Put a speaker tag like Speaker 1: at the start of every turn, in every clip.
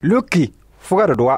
Speaker 1: Luki fugar doa.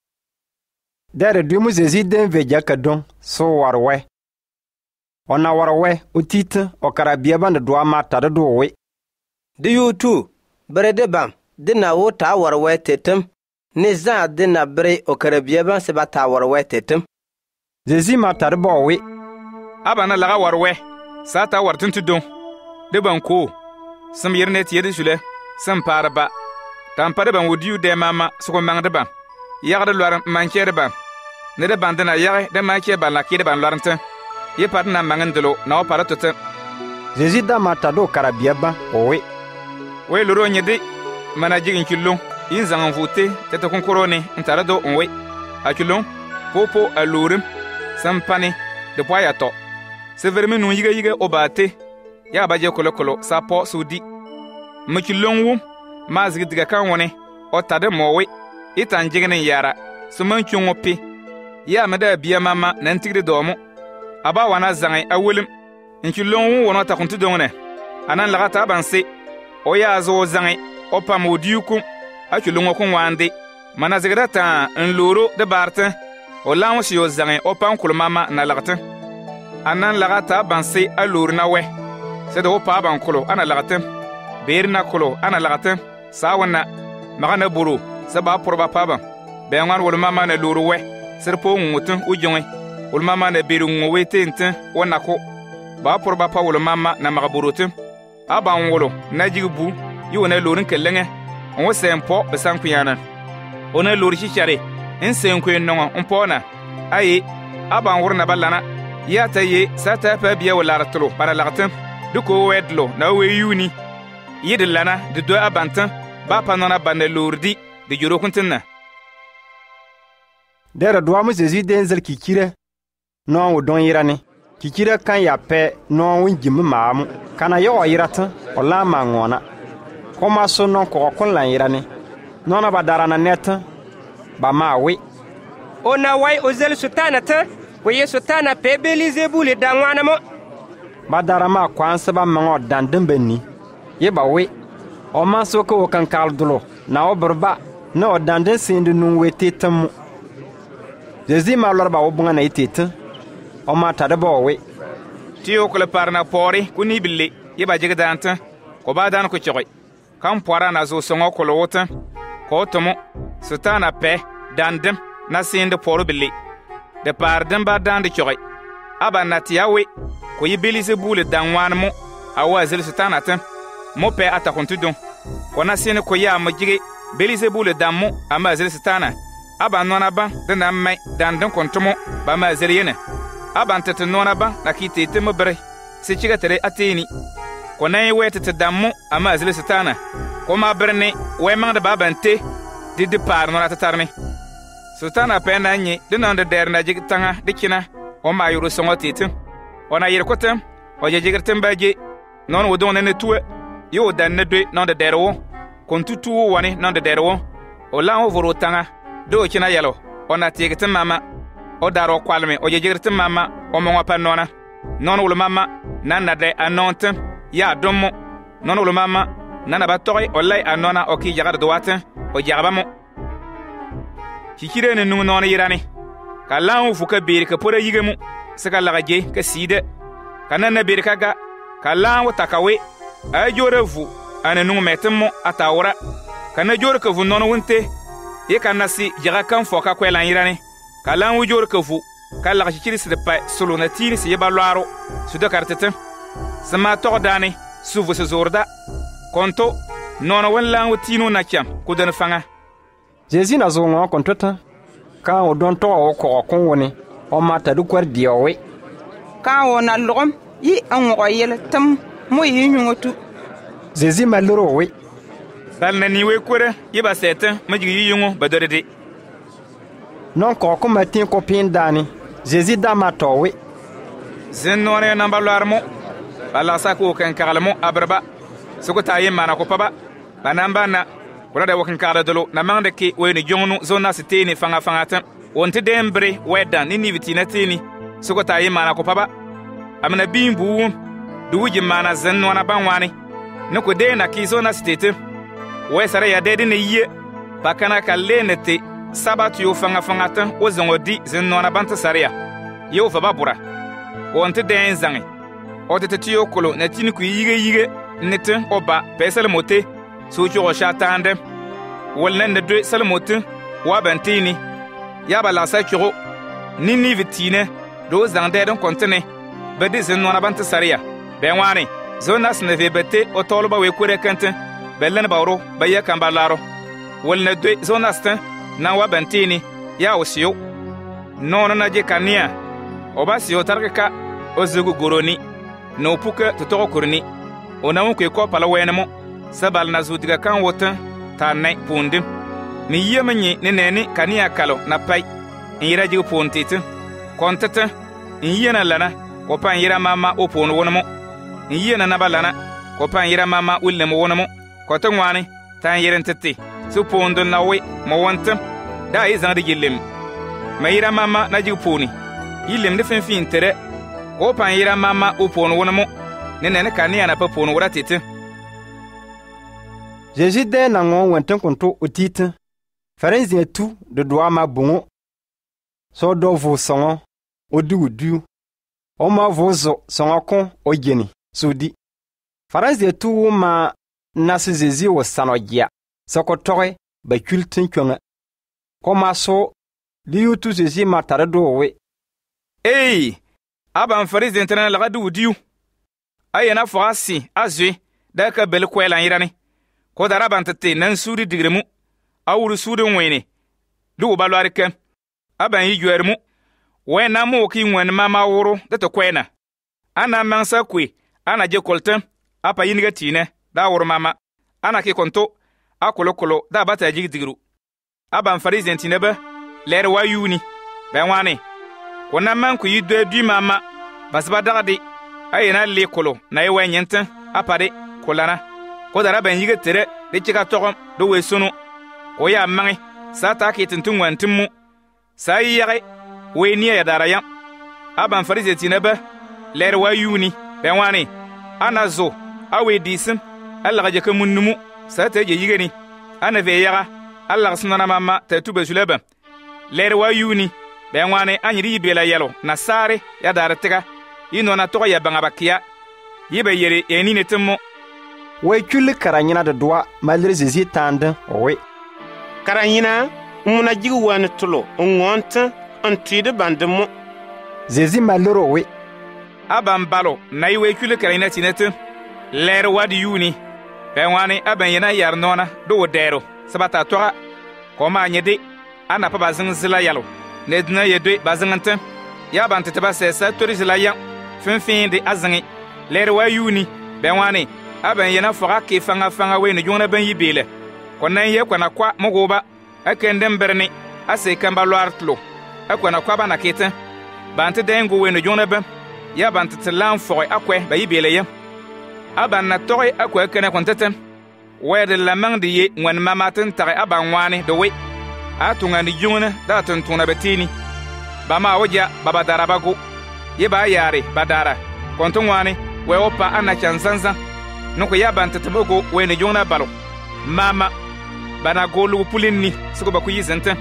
Speaker 1: Dere dumu Zezi den veja kadon so warwe. Ona warwe utite o karabia ban doa mata de dowe.
Speaker 2: De yutu bre de bam de na wo ta warwe tetem. Ne za de na bre o karabia ban se bata warwe tetem.
Speaker 1: Zezi mata de bowe.
Speaker 3: Abana laga warwe. Sata wartin tudon. De ban ko. Sam yernet yedi sule. Sam paraba. Tampare ban wodiu de mama suko mang de ban. Yagde lwar manche de ban. Ne de ban de na yare de manche ban la kide ban lwarnten. Ye pat na mangandelo na o para toten.
Speaker 1: Zezi da mata do karabia ban owe.
Speaker 3: We loro nyede mana jigin killo in zangan vote tete konkorone ntara do onwe. A killo popo a lorim sampane de poya to. Se verme nu yiga obate. Ya baje kolokolo sa po sudi. Mukillon wu ma zigi diga kan woni o tade mowe itan jiginin yara suman kyunwo pi ya meda biya mama nan tigre domo aba wana zangai awelim inkillon wono ta kuntu dongone anan lagata banse o ya zo zangai o pamodiuku akillon ko wande mana zigada ta en loro de bartin o lawo si o zangai o pankul mama na lagata anan lagata banse a loro na we se do pa bankulo ana lagata berna kulo ana lagata sawana magana buru saba porba paba benwan wol mama na luru we serpo ngutun ujonge wol mama na biru ngwe tenten wonako ba porba pa wol mama na magaburutum aban wolo na jigbu yona lurun kellenge on sempo besan kuyana ona luru chichare en senku nongo onpona ayi aban wurna ballana ya taye sata pa biya wala ratlo para lagatum duko wedlo na we yuni yidilana de do abantan ba panona bande lourdi de juro kuntinna.
Speaker 1: Dere doa mu Zezi den zel kikire non wo don yirani kikire kan ya pe non winjim maamu kana yo yirata o la ma ngona koma so non ko kon lan yirani nona badara na net ba ma wi
Speaker 4: ona wai ozel sultana ta wo ye sultana pe belize bule dangwana mo
Speaker 1: badara ma kwanse ba mango dandembenni ye ba wi o man so ko kan kaldulo na obrba na o danden sindu nun wete tamu Zezi ma lorba o bunga na itete o ma tade bo we
Speaker 3: ti o kole parna pori kuni bille ye ba jege danta ko ba dan ko choy kan pora na zo songo ko lowota ko tomo sultana pe dandem na sindu poro bille de par dem ba dan de choy aba na tiawe ko yibili se bule danwan mo awa zel sultana tan mo pe ata kontudon kona sene ko ya majige belize bule dammo ama zel sitana aba nona ba de na mai dandan kontumo ba ma zel yene aba tete nona ba na kitete mo bre se chiga tere ateni kona yi wetete dammo ama zel sitana ko ma brene we mang de babante de par nona tatarne sultana pe na nyi de non de der na jig tanga de kina o ma yuru songo tete ona yir kotem o je jigirtem baje non wo don ne tuwe yo dan ne dwe non de derwo kontutu wani non de derwo o la ho voro tanga do kina yalo ona tigete mama o daro kwalme o jejirte mama o mo pa nona non wolo mama nanna de anonte ya dommo non wolo mama nana ba toy o lay anona o ki jagar do watin o jagaba mo kikire ne nu non yirani kala fu ka bir ka pora yigemu saka lagaje ka side kanana bir ka ga kala wo takawe ajore vu ane nu metemo atawra kana jor ka vu nono wonte ye kana si jaga kan foka kwela yirani kala wu jor ka vu kala ka chiri de pa solo na tiri si yeba laro su de kartete sama to dani su vu se zorda konto nono wala wutino na kyam ku den fanga
Speaker 1: Zezi na zo ngo kontota ka o don to o ko kon woni o mata du kwar diowe
Speaker 5: ka wona logom yi an wo yel tam mo yi nyungotu
Speaker 1: Zezi maloro we
Speaker 3: dal na ni we kore yiba sete majigi yungo badorede
Speaker 1: non ko matin ko pin dani Zezi da mato we
Speaker 3: zen nore na balarmo bala sa ko kan kalmo abraba suko tayi mana ko paba banamba na kura da wakin kala dolo na mangde ke we ni jongnu zona siteni fanga tan wonte dembre wedan ni niviti na tini suko tayi mana ko paba amna bimbu duwuji mana zen nona banwani ne ko de na ki zona sitete we sare ya de ne yiye bakana ka lenete sabat yo fanga tan o zongodi zin nona bant saria yo fa babura on te den zangi o te tiyo kolo na tin ku yige nete oba pesel mote so jo shatande wol nan de sel mote wa bantini ya bala sa kiro nini vitine do zande don kontene bedi zin nona bant saria ben wani zonas ne vebete o tolba we kure kante bellen bawro baya kambalaro wol ne de zonas tan na wa bantini ya osiyo nono na je kania obasiyo tarka o zugu goroni no puka to to kurni ona won ko pala wenemo sabal na zudiga kan wota ta nai pundim ni yemenye ne neni kania kalo na pai ira jigu puntite kontata yena lana ko pan yira mama o pon wonmo yena na balana ko pan yira mama ullemo wonmo ko to ngwani tan yiren tete su pondo na we mo wontam da izan de gilem mayira mama na jigu poni yilem de fin tere ko pan yira mama o pon wonmo ne kania na pa pon wora tete
Speaker 1: Jésus de na ngon wenten konto otite farenzi tu de doa ma bongo so do vo songo odu o ma vozo songo kon o geni sudi farenzi tu ma nasi Jésus wo sanogia soko tore ba kultin kyonga ko ma so liu tu Jésus ma tare do we aban farenzi interne la gadu diu ayena fasi azwe da ka bel kwela yirani ko daraban tete nan suri digremu awuru suri wene du balwari kem aban yi juermu wena mo ki wen mama wuru de to kwena ana mansa kwe ana je koltem apa yiniga tine da wuru mama ana ki konto akolokolo da bata jigi digru aban farizien tinebe ler wa yuni ben wani kona man ku yidde du mama basba dagadi ayena le kolo na yewa nyenten apade kolana ko dara ben yiga tere de chika togom do we sunu ko ya mangi sata ki tuntun wantimu sai yare we ni ya dara yam aban farise tinaba ler wa yuni ben wani anazo awe disim Allah ga jaka munnumu sata je yigani ana ve yaga Allah sunana mama ta tuba sulaba ler wa yuni ben wani anyiri bela yelo na sare ya dara tega ino na toga ya banga bakia yibe yere enine temo we kule karanyina de doa malgré Jésus tande we
Speaker 6: karanyina muna jigu wan tulo ngonta antide bandemo
Speaker 1: Jésus malero we
Speaker 3: aban balo na we kule karanyina tinete ler wadi yuni ben wani aban yana yar nona do dero sabata toga ko ma nyede ana pa bazin zila yalo nedna yede bazingante ya ban tetaba sesa tori zila ya fin de azangi ler wa yuni ben wani aban yana foga ke fanga we ne jona ban yibele konan ye kwana kwa mogoba akendem berni ase kamba loartlo akwana kwa bana kete bante dengo we ne jona ban ya bante tlan foga akwe ba yibele ya aban na toy akwa kana kontete we de la mang de ye ngwan mamaten tare aban wani do we atunga ni jona da tuntuna betini bama oja baba darabago ye ba yare badara konton wani we opa ana chansanza nuko ya bantatabo we ne jona balo mama bana golu pulinni suko ba ku yizenta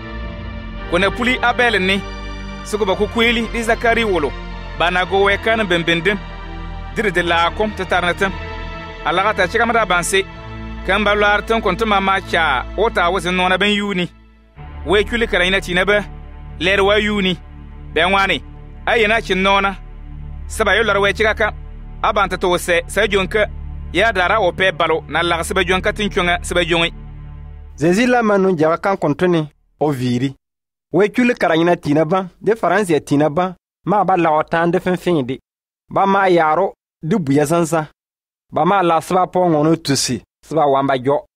Speaker 3: kona puli abelni suko ba ku kweli di zakari wolo bana go we kan bembendem dirde la kom tatarnata alaga ta chika mada banse kan balo artan konto mama cha ota wose nona ben yuni we kuli karaina tinaba ler wa yuni ben wani ayena chinona saba yo larwe chika abanta to se jonka ya dara o pe balo na la saba jonka tinchunga saba jongi
Speaker 1: Jésus la manu jaga kan kontoni o viri we kule karanyina tinaba de France ya tinaba ma ba la otan de finfindi ba ma yaro du buya sansa ba ma la saba po ngono tusi saba wamba jo